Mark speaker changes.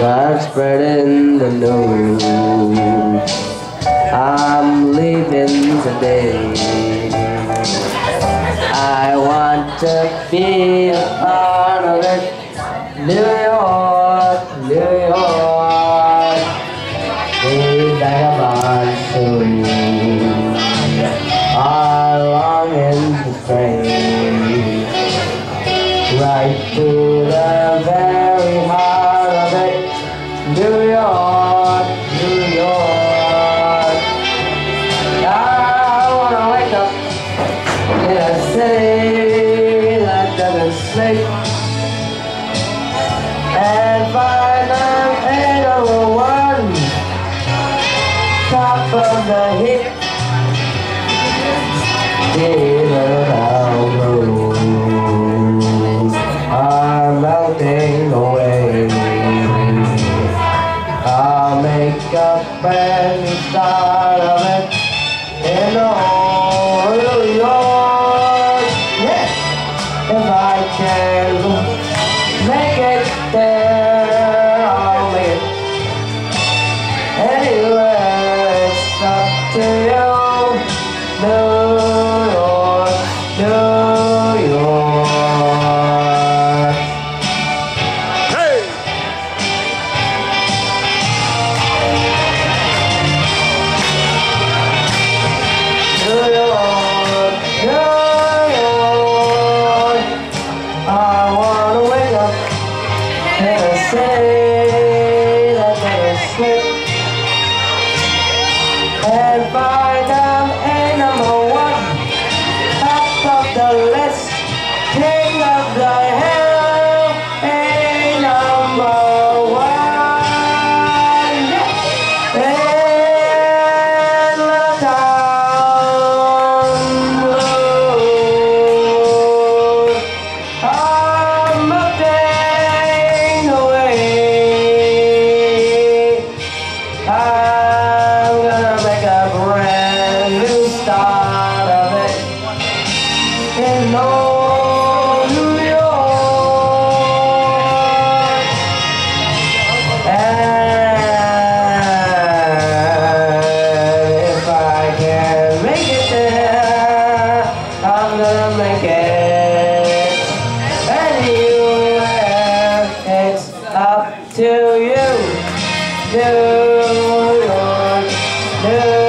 Speaker 1: start spreading the news. I'm leaving today. I want to be a part of it. New York, New York, be vagabond soon. Our longing to stray right to the very heart of it. New York, New York. I wanna wake up in a city that doesn't sleep and find them 801 top of the heap. Even our roads are melting away. I'll make a brand new start of it in old New York. Yeah, if I can make it there, I'll make it anywhere. It's up to you, New York, New York.
Speaker 2: Hey!
Speaker 1: New York, New York. I wanna wake up in a city that doesn't sleep and find out a number one, top of the list, king of the hill, a number one in the town blues. I'm melting away. I'm gonna make a brand new start of it in old New York. And if I can make it there, I'm gonna make it anywhere. It's up to you, New York, New